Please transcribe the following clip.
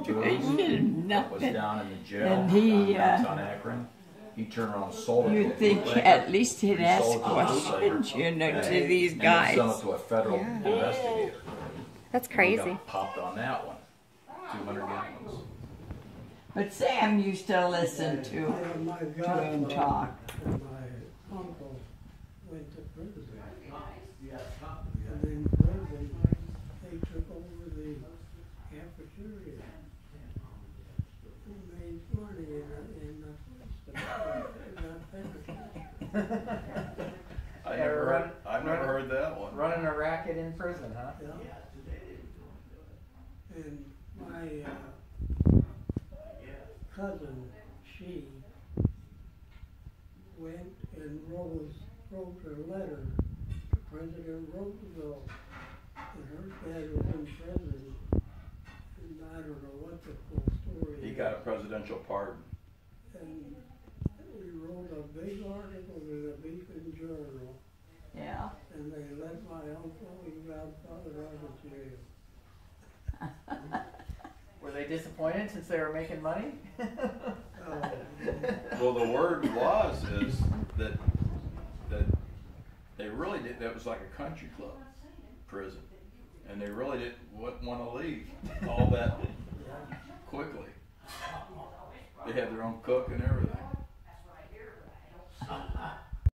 situation, that was nothing. down in the jail And he, downtown Akron. He turned around and sold it. You'd think at least he'd ask questions, you know, to these guys. And sent it to a federal investigator. That's And we crazy. got popped on that one. 200 gallons. But Sam used to listen to My him godfather talk. and my uncle went to prison. And in prison, they took over the cafeteria. And made money in the I've never heard that one. Running a racket in prison, huh? Yeah. And my cousin, she went and wrote a letter to President Roosevelt, and her dad was in prison, and I don't know what the full story is. He got a presidential pardon. And we wrote a big article in the Beacon Journal, Yeah. and they let my uncle and godfather out of jail. Were they disappointed since they were making money? Well, the word is that they really did. That was like a country club prison, and they really didn't want to leave all that quickly. They had their own cook and everything.